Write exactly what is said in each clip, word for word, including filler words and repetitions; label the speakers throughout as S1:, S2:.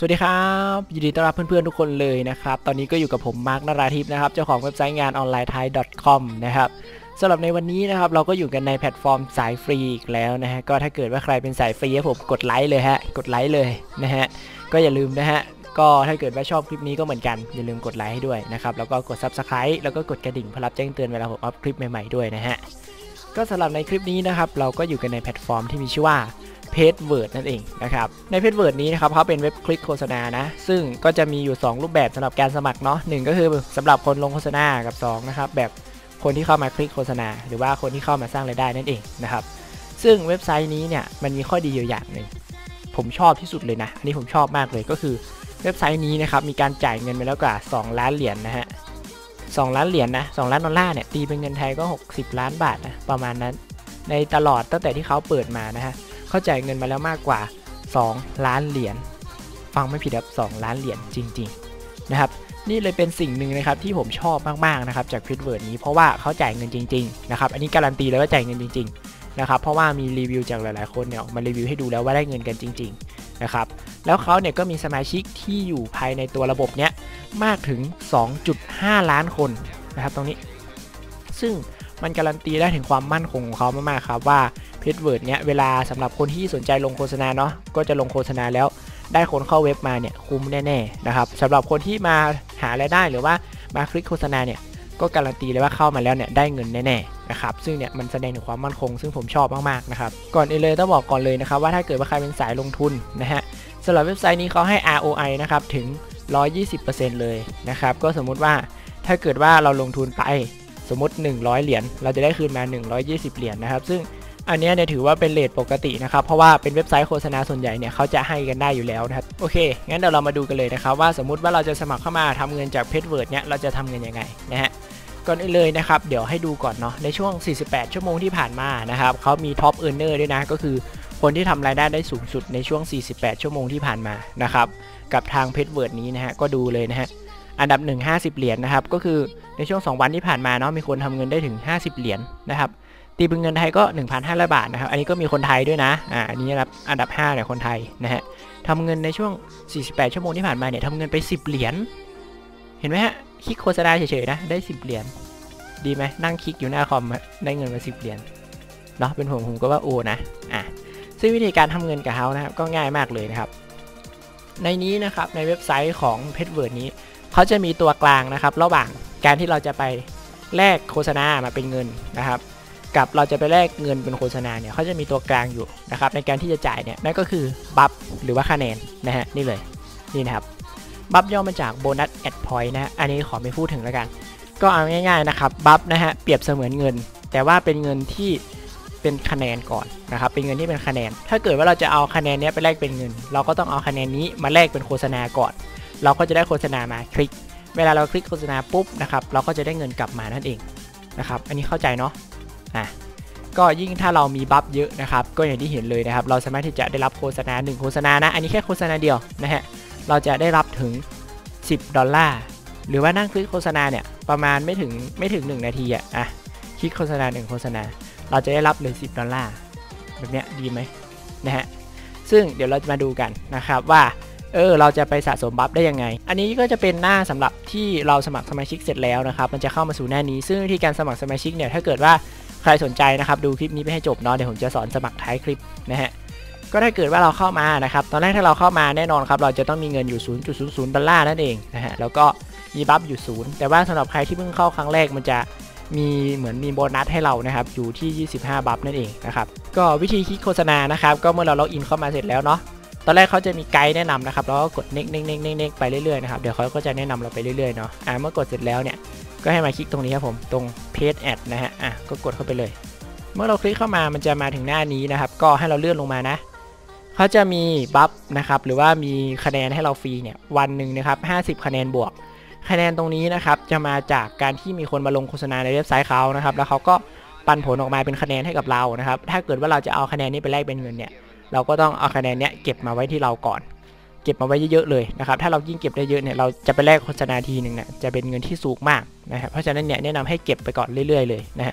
S1: สวัสดีครับยินดีต้อนรับเพื่อนๆทุกคนเลยนะครับตอนนี้ก็อยู่กับผมมาร์คนราธิปนะครับเจ้าของเว็บไซต์งานออนไลน์ไทย .com นะครับสำหรับในวันนี้นะครับเราก็อยู่กันในแพลตฟอร์มสายฟรีอีกแล้วนะฮะก็ถ้าเกิดว่าใครเป็นสายฟรีผมกดไลค์เลยฮะกดไลค์เลยนะฮะก็อย่าลืมนะฮะก็ถ้าเกิดว่าชอบคลิปนี้ก็เหมือนกันอย่าลืมกดไลค์ให้ด้วยนะครับแล้วก็กด ซับสไครบ์ แล้วก็กดกระดิ่งเพื่อรับแจ้งเตือนเวลาผมอัพคลิปใหม่ๆด้วยนะฮะก็สำหรับในคลิปนี้นะครับเราก็อยู่กันในแพลตฟอร์มที่มีชื่อว่าPageWord นั่นเองนะครับใน PageWord นี้นะครับเขาเป็นเว็บคลิกโฆษณานะซึ่งก็จะมีอยู่สองรูปแบบสำหรับการสมัครเนาะหนึ่งก็คือสำหรับคนลงโฆษณากับสองนะครับแบบคนที่เข้ามาคลิกโฆษณาหรือว่าคนที่เข้ามาสร้างรายได้นั่นเองนะครับซึ่งเว็บไซต์นี้เนี่ยมันมีข้อดีอยู่อย่างหนึ่งผมชอบที่สุดเลยนะอันนี้ผมชอบมากเลยก็คือเว็บไซต์นี้นะครับมีการจ่ายเงินไปแล้วกว่าสองล้านเหรียญ นะฮะสองล้านเหรียญ นะสองล้านดอลลาร์เนี่ยตีเป็นเงินไทยก็หกสิบล้านบาทนะประมาณนั้นในตลอดตั้งแต่ที่เขาเปิดมานะฮะเขาจ่ายเงินมาแล้วมากกว่าสองล้านเหรียญฟังไม่ผิดครับสองล้านเหรียญจริงๆนะครับนี่เลยเป็นสิ่งหนึ่งนะครับที่ผมชอบมากๆนะครับจาก PageWord นี้เพราะว่าเขาจ่ายเงินจริงๆนะครับอันนี้การันตีเลยว่าจ่ายเงินจริงๆนะครับเพราะว่ามีรีวิวจากหลายๆคนเนี่ยออกมารีวิวให้ดูแล้วว่าได้เงินกันจริงๆนะครับแล้วเขาเนี่ยก็มีสมาชิกที่อยู่ภายในตัวระบบเนี้ยมากถึง สองจุดห้า ล้านคนนะครับตรงนี้ซึ่งมันการันตีได้ถึงความมั่นคงของเขามากๆครับว่าPageWord เนี้ยเวลาสำหรับคนที่สนใจลงโฆษณาเนาะก็จะลงโฆษณาแล้วได้คนเข้าเว็บมาเนี่ยคุ้มแน่ๆนะครับสำหรับคนที่มาหารายได้หรือว่ามาคลิกโฆษณาเนี่ยก็การันตีเลยว่าเข้ามาแล้วเนี่ยได้เงินแน่ๆนะครับซึ่งเนี่ยมันแสดงถึงความมั่นคงซึ่งผมชอบมากๆนะครับก่อนอื่นเลยต้องบอกก่อนเลยนะครับว่าถ้าเกิดว่าใครเป็นสายลงทุนนะฮะสำหรับเว็บไซต์นี้เขาให้ อาร์ โอ ไอ นะครับถึง หนึ่งร้อยยี่สิบเปอร์เซ็นต์ เลยนะครับก็สมมุติว่าถ้าเกิดว่าเราลงทุนไปสมมติหนึ่งร้อยเหรียญเราจะได้คืนมาหนึ่งร้อยยี่สิบเหรียญนะครับซึ่งอันนี้เนี่ยถือว่าเป็นเรทปกตินะครับเพราะว่าเป็นเว็บไซต์โฆษณาส่วนใหญ่เนี่ยเขาจะให้กันได้อยู่แล้วนะครับโอเคงั้นเดี๋ยวเรามาดูกันเลยนะครับว่าสมมุติว่าเราจะสมัครเข้ามาทำเงินจาก PageWord เนี่ยเราจะทำเงินยังไงนะฮะก่อนอื่นเลยนะครับเดี๋ยวให้ดูก่อนเนาะในช่วงสี่สิบแปดชั่วโมงที่ผ่านมานะครับเขามี Top Earner ด้วยนะก็คือคนที่ทำรายได้ได้สูงสุดในช่วงสี่สิบแปดชั่วโมงที่ผ่านมานะครับกับทาง PageWord นี้นะฮะก็ดูเลยนะฮะอันดับหนึ่ง ห้าสิบเหรียญนะครับก็คือในช่วงสองวันที่ผ่านมาเนาะมีคนทำเงินได้ถึงห้าสิบเหรียญนะครับตีเป็นเงินไทยก็ หนึ่งพันห้าร้อย บาทนะครับอันนี้ก็มีคนไทยด้วยนะอ่าอันนี้นะครับอันดับห้าเนี่ยคนไทยนะฮะทำเงินในช่วงสี่สิบแปดชั่วโมงที่ผ่านมาเนี่ยทำเงินไปสิบเหรียญเห็นไหมฮะคลิกโฆษณาเฉยๆนะได้สิบเหรียญดีไหมนั่งคลิกอยู่หน้าคอมได้เงินมาสิบเหรียญเนาะเป็นผมผมก็ว่าโอ้นะอ่ะซึ่งวิธีการทำเงินกับเขานะครับก็ง่ายมากเลยนะครับในนี้นะครับในเว็บไซต์ของ PageWord นี้เขาจะมีตัวกลางนะครับระหว่างการที่เราจะไปแลกโฆษณามาเป็นเงินนะครับกับเราจะไปแลกเงินเป็นโฆษณาเนี่ยเขาจะมีตัวกลางอยู่นะครับในการที่จะจ่ายเนี่ยนั่นก็คือบัฟหรือว่าคะแนนนะฮะนี่เลยนี่นะครับบัฟย่อมาจากโบนัสแอดพอยต์นะอันนี้ขอไม่พูดถึงแล้วกันก็เอาง่ายๆนะครับบัฟนะฮะเปรียบเสมือนเงินแต่ว่าเป็นเงินที่เป็นคะแนนก่อนนะครับเป็นเงินที่เป็นคะแนนถ้าเกิดว่าเราจะเอาคะแนนนี้ไปแลกเป็นเงินเราก็ต้องเอาคะแนนนี้มาแลกเป็นโฆษณาก่อนเราก็จะได้โฆษณามาคลิกเวลาเราคลิกโฆษณาปุ๊บนะครับเราก็จะได้เงินกลับมานั่นเองนะครับอันนี้เข้าใจเนาะอ่ะก็ยิ่งถ้าเรามีบัฟเยอะนะครับก็อย่างที่เห็นเลยนะครับเราสามารถที่จะได้รับโฆษณาหนึ่งโฆษณานะอันนี้แค่โฆษณาเดียวนะฮะเราจะได้รับถึงสิบดอลลาร์หรือว่านั่งคลิกโฆษณาเนี่ยประมาณไม่ถึงไม่ถึงหนึ่งนาทีอ่ะอ่ะคลิกโฆษณาหนึ่งโฆษณาเราจะได้รับเลยสิบดอลลาร์แบบเนี้ยดีไหมนะฮะซึ่งเดี๋ยวเราจะมาดูกันนะครับว่าเออเราจะไปสะสมบัฟได้ยังไงอันนี้ก็จะเป็นหน้าสำหรับที่เราสมัครสมาชิกเสร็จแล้วนะครับมันจะเข้ามาสู่หน้านี้ซึ่งวิธีการสมัครสมาชิกเนี่ยถ้าเกิดว่าใครสนใจนะครับดูคลิปนี้ไปให้จบเนาะเดี๋ยวผมจะสอนสมัครท้ายคลิปนะฮะก็ถ้าเกิดว่าเราเข้ามานะครับตอนแรกถ้าเราเข้ามาแน่นอนครับเราจะต้องมีเงินอยู่ ศูนย์จุดศูนย์ศูนย์ ดอลลาร์นั่นเองนะฮะแล้วก็มีบัฟอยู่ศูนย์แต่ว่าสำหรับใครที่เพิ่งเข้าครั้งแรกมันจะมีเหมือนมีโบนัสให้เรานะครับอยู่ที่ยี่สิบห้าบัฟนั่นเองนะครับก็วิธีคลิกโฆษณานะครับก็เมื่อเราล็อกอินเข้ามาเสร็จแล้วเนาะตอนแรกเขาจะมีไกด์แนะนำนะครับแล้วก็กดเน็กเน็กเน็กเน็กเน็กไปเรื่อยๆนะครับเดี๋ยวเขาก็จะแนะนำเราไปเรื่อยๆเนาะอ่าเมื่อกดเสร็จแล้วเนี่ยก็ให้มาคลิกตรงนี้ครับผมตรง Page Ad นะฮะอ่ะก็กดเข้าไปเลยเมื่อเราคลิกเข้ามามันจะมาถึงหน้านี้นะครับก็ให้เราเลื่อนลงมานะเขาจะมีบัฟนะครับหรือว่ามีคะแนนให้เราฟรีเนี่ยวันหนึ่งนะครับห้าสิบคะแนนบวกคะแนนตรงนี้นะครับจะมาจากการที่มีคนมาลงโฆษณาในเว็บไซต์เขานะครับแล้วเขาก็ปันผลออกมาเป็นคะแนนให้กับเรานะครับถ้าเกิดว่าเราจะเอาคะแนนนี้ไปแลกเป็นเงินเนี่ยเราก็ต้องเอาคะแนนเนี้ยเก็บมาไว้ที่เราก่อนเก็บมาไว้เยอะๆเลยนะครับถ้าเรายิ่งเก็บได้เยอะเนี่ยเราจะไปแลกโฆษณาทีหนึ่งเนี่ยจะเป็นเงินที่สูงมากนะครับเพราะฉะนั้นเนี่ยแนะนำให้เก็บไปก่อนเรื่อยๆเลยนะฮะ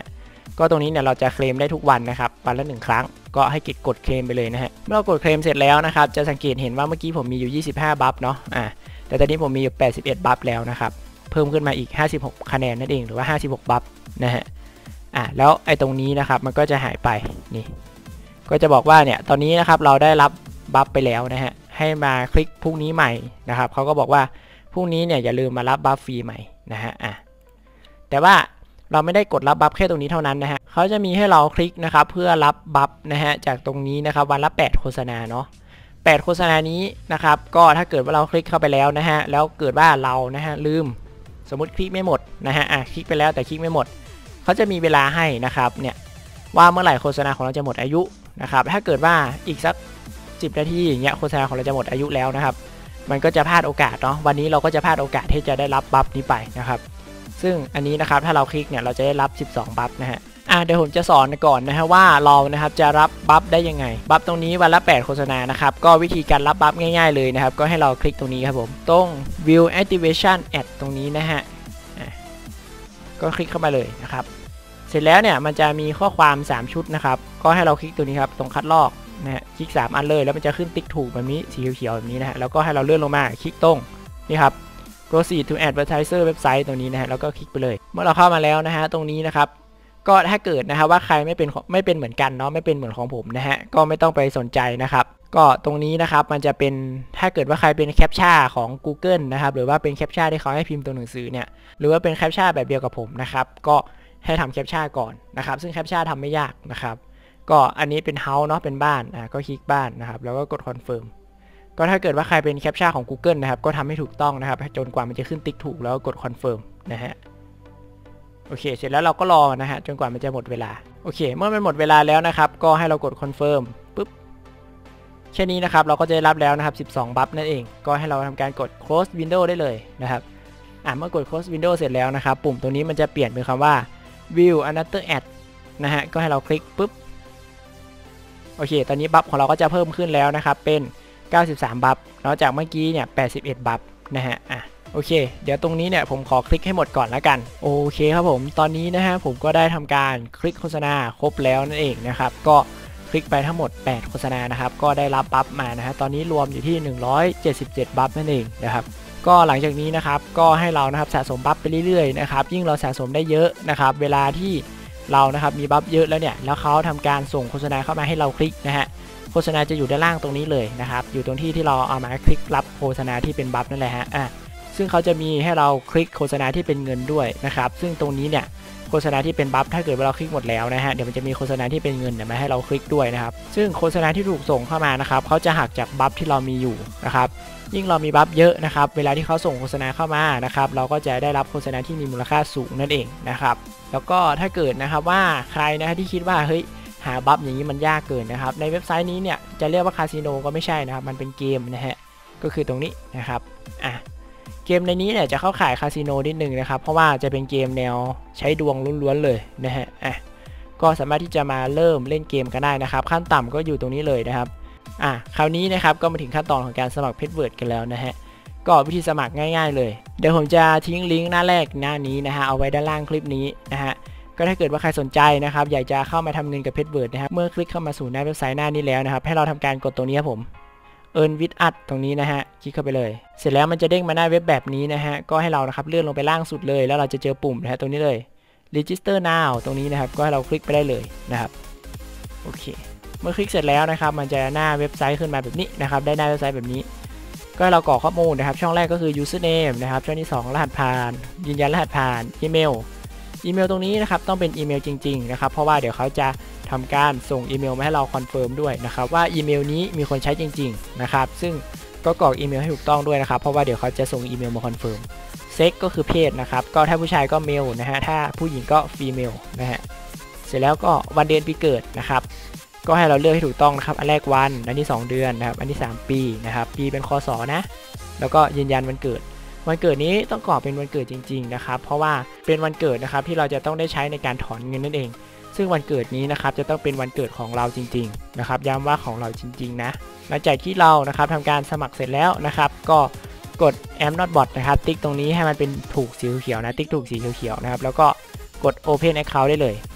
S1: ก็ตรงนี้เนี่ยเราจะเคลมได้ทุกวันนะครับวันละหนึ่งครั้งก็ให้กดเคลมไปเลยนะฮะเมื่อเรากดเคลมเสร็จแล้วนะครับจะสังเกตเห็นว่าเมื่อกี้ผมมีอยู่ยี่สิบห้าบัฟเนาะอ่าแต่ตอนนี้ผมมีอยู่แปดสิบเอ็ดบัฟแล้วนะครับเพิ่มขึ้นมาอีกห้าสิบหกคะแนนนั่นเองหรือว่าห้าสิบหกบัฟนะฮะอ่าแล้วไอ้ตรงนี้นะครับมันก็จะหายไปนี่ก็จะบอกว่าเนี่ยตอนนี้นะครับเราได้รับบัฟไปแล้วนะฮะให้มาคลิกพรุ่งนี้ใหม่นะครับเขาก็บอกว่าพรุ่งนี้เนี่ยอย่าลืมมารับบัฟฟรีใหม่นะฮะอ่ะแต่ว่าเราไม่ได้กดรับบัฟแค่ตรงนี้เท่านั้นนะฮะเขาจะมีให้เราคลิกนะครับเพื่อรับบัฟนะฮะจากตรงนี้นะครับวันละแปดโฆษณาเนาะแปดโฆษณานี้นะครับก็ถ้าเกิดว่าเราคลิกเข้าไปแล้วนะฮะแล้วเกิดว่าเรานะฮะลืมสมมติคลิกไม่หมดนะฮะอ่ะคลิกไปแล้วแต่คลิกไม่หมดเขาจะมีเวลาให้นะครับเนี่ยว่าเมื่อไหร่โฆษณาของเราจะหมดอายุนะครับถ้าเกิดว่าอีกสักสิบนาทีอย่างเงี้ยโฆษณาของเราจะหมดอายุแล้วนะครับมันก็จะพลาดโอกาสเนาะวันนี้เราก็จะพลาดโอกาสที่จะได้รับบัฟนี้ไปนะครับซึ่งอันนี้นะครับถ้าเราคลิกเนี่ยเราจะได้รับสิบสองบัฟนะฮะอ่ะเดี๋ยวผมจะสอนก่อนนะฮะว่าเรานะครับจะรับบัฟได้ยังไงบัฟตรงนี้วันละแปดโฆษณานะครับก็วิธีการรับบัฟง่ายๆเลยนะครับก็ให้เราคลิกตรงนี้ครับผมตรง view activation ad ตรงนี้นะฮะก็คลิกเข้ามาเลยนะครับเสร็จแล้วเนี่ยมันจะมีข้อความสามชุดนะครับก็ให้เราคลิกตัวนี้ครับตรงคัดลอกนะฮะคลิกสามอันเลยแล้วมันจะขึ้นติ๊กถูกแบบนี้สีเขียวๆแบบนี้นะฮะแล้วก็ให้เราเลื่อนลงมาคลิกตรงนี่ครับ proceed to advertiser website ตรงนี้นะฮะแล้วก็คลิกไปเลยเมื่อเราเข้ามาแล้วนะฮะตรงนี้นะครับก็ถ้าเกิดนะครับว่าใครไม่เป็นไม่เป็นเหมือนกันเนาะไม่เป็นเหมือนของผมนะฮะก็ไม่ต้องไปสนใจนะครับก็ตรงนี้นะครับมันจะเป็นถ้าเกิดว่าใครเป็นแคปชั่นของ Google นะครับหรือว่าเป็นแคปชั่นที่เขาให้พิมพ์ตัวหนังสือเนี่ยหรือว่าเป็นแคปชั่นแบบเดียวกับผมนะครับก็ให้ทำแคปชั่นก่อนนะครับซึ่งแคปชั่นทำไม่ยากนะครับก็อันนี้เป็น house เนาะเป็นบ้านอ่ะก็คลิกบ้านนะครับแล้วก็กด confirm ก็ถ้าเกิดว่าใครเป็นแคปชั่นของ Google นะครับก็ทำให้ถูกต้องนะครับจนกว่ามันจะขึ้นติ๊กถูกแล้วก็กด confirm นะฮะโอเคเสร็จแล้วเราก็รอนะฮะจนกว่ามันจะหมดเวลาโอเคเมื่อมันหมดเวลาแล้วนะครับก็ให้เรากด confirm ปุ๊บแค่นี้นะครับเราก็จะได้รับแล้วนะครับสิบสองบัฟนั่นเองก็ให้เราทำการกด close window ได้เลยนะครับอ่ะเมื่อกด close window เสร็จแล้วนะครับปุ่มตรงนี้มันจะเปลี่ยนเป็นคำว่า view another ad นะฮะก็ให้เราคลิกปุ๊บโอเคตอนนี้บัฟของเราก็จะเพิ่มขึ้นแล้วนะครับเป็นเก้าสิบสามบัฟแล้วจากเมื่อกี้เนี่ยแปดสิบเอ็ดบัฟนะฮะอ่ะโอเคเดี๋ยวตรงนี้เนี่ยผมขอคลิกให้หมดก่อนแล้วกันโอเคครับผมตอนนี้นะฮะผมก็ได้ทำการคลิกโฆษณาครบแล้วนั่นเองนะครับก็คลิกไปทั้งหมดแปดโฆษณานะครับก็ได้รับบัฟมานะฮะตอนนี้รวมอยู่ที่หนึ่งร้อยเจ็ดสิบเจ็ดบัฟนั่นเองนะครับก็หลังจากนี้นะครับก็ให้เรานะครับสะสมบัฟไปเรื่อยๆนะครับยิ่งเราสะสมได้เยอะนะครับเวลาที่เรานะครับมีบัฟเยอะแล้วเนี่ยแล้วเขาทำการส่งโฆษณาเข้ามาให้เราคลิกนะฮะโฆษณาจะอยู่ด้านล่างตรงนี้เลยนะครับอยู่ตรงที่ที่เราเอามาคลิกรับโฆษณาที่เป็นบัฟนั่นแหละฮะอ่ะซึ่งเขาจะมีให้เราคลิกโฆษณาที่เป็นเงินด้วยนะครับซึ่งตรงนี้เนี่ยโฆษณาที่เป็นบัฟถ้าเกิดว่าเราคลิกหมดแล้วนะฮะเดี๋ยวมันจะมีโฆษณาที่เป็นเงินเนี่ยมาให้เราคลิกด้วยนะครับซึ่งโฆษณาที่ถูกส่งเข้ามานะครับเขาจะหักจากบัฟที่เรามีอยู่นะครับยิ่งเรามีบัฟเยอะนะครับเวลาที่เขาส่งโฆษณาเข้ามานะครับเราก็จะได้รับโฆษณาที่มีมูลค่าสูงนั่นเองนะครับแล้วก็ถ้าเกิดนะครับว่าใครนะที่คิดว่าเฮ้ยหาบัฟอย่างนี้มันยากเกินนะครับในเว็บไซต์นี้เนี่ยจะเรียกว่าคาสิโนก็ไม่ใช่นะครับมันเป็นเกมนะฮะก็คือตรงนี้นะครับอ่ะเกมในนี้เนี่ยจะเข้าข่ายคาสิโนนิดนึงนะครับเพราะว่าจะเป็นเกมแนวใช้ดวงล้วนๆเลยนะฮะอ่ะก็สามารถที่จะมาเริ่มเล่นเกมกันได้นะครับขั้นต่ำก็อยู่ตรงนี้เลยนะครับอ่ะคราวนี้นะครับก็มาถึงขั้นตอนของการสมัครเพจเวิร์ดกันแล้วนะฮะก็วิธีสมัครง่ายๆเลยเดี๋ยวผมจะทิ้งลิงก์หน้าแรกหน้านี้นะฮะเอาไว้ด้านล่างคลิปนี้นะฮะก็ถ้าเกิดว่าใครสนใจนะครับอยากจะเข้ามาทำเงินกับเพจเวิร์ดนะครับเมื่อคลิกเข้ามาสู่หน้าเว็บไซต์หน้านี้แล้วนะครับให้เราทำการกดตรงนี้ครับผม Earn with us ตรงนี้นะฮะคลิกเข้าไปเลยเสร็จแล้วมันจะเด้งมาหน้าเว็บแบบนี้นะฮะก็ให้เรานะครับเลื่อนลงไปล่างสุดเลยแล้วเราจะเจอปุ่มนะฮะตรงนี้เลย Register now ตรงนี้นะครับก็ให้เราคลิกไปได้เลยนะครับโอเคเมื่อคลิกเสร็จแล้วนะครับมันจะหน้าเว็บไซต์ขึ้นมาแบบนี้นะครับได้หน้าเว็บไซต์แบบนี้ก็ให้เรากรอกข้อมูลนะครับช่องแรกก็คือ username นะครับช่องที่สองรหัสผ่านยืนยันรหัสผ่านอีเมลอีเมลตรงนี้นะครับต้องเป็นอีเมลจริงๆนะครับเพราะว่าเดี๋ยวเขาจะทำการส่งอีเมลมาให้เราคอนเฟิร์มด้วยนะครับว่าอีเมลนี้มีคนใช้จริงๆนะครับซึ่งก็กรอกอีเมลให้ถูกต้องด้วยนะครับเพราะว่าเดี๋ยวเขาจะส่งอีเมลมาคอนเฟิร์มเซ็กก็คือเพศนะครับก็ถ้าผู้ชายก็เมลนะฮะถ้าผู้หญิงก็ฟีเมลนะฮะเสร็จแล้วก็วันเดือนปีเกิดนะครับก็ให้เราเลือกให้ถูกต้องนะครับอันแรกวันอันที่สองเดือนนะครับอันที่สามปีนะครับปีเป็นคศนะแล้วก็ยืนยันวันเกิดวันเกิดนี้ต้องกรอกเป็นวันเกิดจริงๆนะครับเพราะว่าเป็นวันเกิดนะครับที่เราจะต้องได้ใช้ในการถอนเงินนั่นเองซึ่งวันเกิดนี้นะครับจะต้องเป็นวันเกิดของเราจริงๆนะครับย้ำว่าของเราจริงๆนะหลังจากที่เรานะครับทำการสมัครเสร็จแล้วนะครับก็กด am not bot นะครับติ๊กตรงนี้ให้มันเป็นถูกสีเขียวนะติ๊กถูกสีเขียวๆนะครับแล้วก็กด open account ได้เลย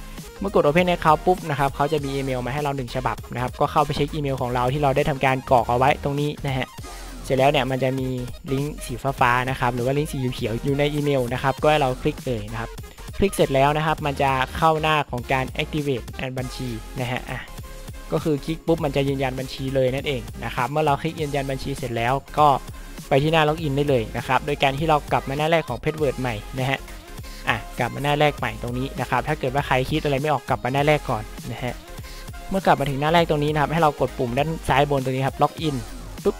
S1: มื่อกด Open Account ปุ๊บนะครับเขาจะมีอีเมลมาให้เราหนึ่งฉบับนะครับก็เข้าไปเช็คอีเมลของเราที่เราได้ทำการกรอกเอาไว้ตรงนี้นะฮะเสร็จแล้วเนี่ยมันจะมีลิงก์สีฟ้าๆนะครับหรือว่าลิงก์สีเขียวอยู่ในอีเมลนะครับก็ให้เราคลิกเลยนะครับคลิกเสร็จแล้วนะครับมันจะเข้าหน้าของการ activate บัญชีนะฮะอ่ะก็คือคลิกปุ๊บมันจะยืนยันบัญชีเลยนั่นเองนะครับเมื่อเราคลิกยืนยันบัญชีเสร็จแล้วก็ไปที่หน้าล็อกอินได้เลยนะครับโดยการที่เรากลับมาหน้าแรกของ Password ใหม่นะฮะอ่ะกลับมาหน้าแรกใหม่ตรงนี้นะครับถ้าเกิดว่าใครคิดอะไรไม่ออกกลับมาหน้าแรกก่อนนะฮะเมื่อกลับมาถึงหน้าแรกตรงนี้นะครับให้เรากดปุ่มด้านซ้ายบนตรงนี้ครับล็อกอินปุ๊บ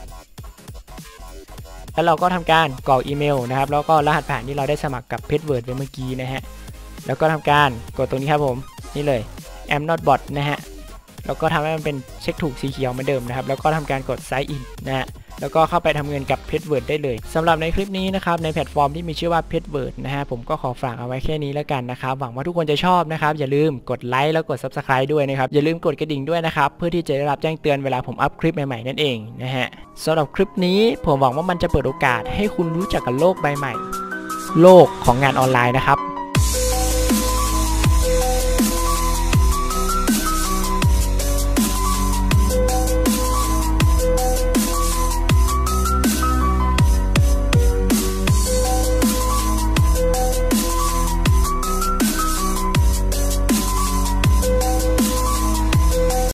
S1: แล้วเราก็ทำการกรอกอีเมลนะครับแล้วก็รหัสผ่านที่เราได้สมัครกับ Password ไปเมื่อกี้นะฮะแล้วก็ทำการกดตรงนี้ครับผมนี่เลย am not bot นะฮะแล้วก็ทำให้มันเป็นเช็คถูกสีเขียวเหมือนเดิมนะครับแล้วก็ทำการกด sign in นะฮะแล้วก็เข้าไปทำเงินกับ Password ได้เลยสำหรับในคลิปนี้นะครับในแพลตฟอร์มที่มีชื่อว่า Password นะฮะผมก็ขอฝากเอาไว้แค่นี้แล้วกันนะครับหวังว่าทุกคนจะชอบนะครับอย่าลืมกดไลค์แล้วกด Subscribe ด้วยนะครับอย่าลืมกดกระดิ่งด้วยนะครับเพื่อที่จะได้รับแจ้งเตือนเวลาผมอัพคลิปใหม่ๆนั่นเองนะฮะสำหรับคลิปนี้ผมหวังว่ามันจะเปิดโอกาสให้คุณรู้จักกับโลกใบใหม่โลกของงานออนไลน์นะครับ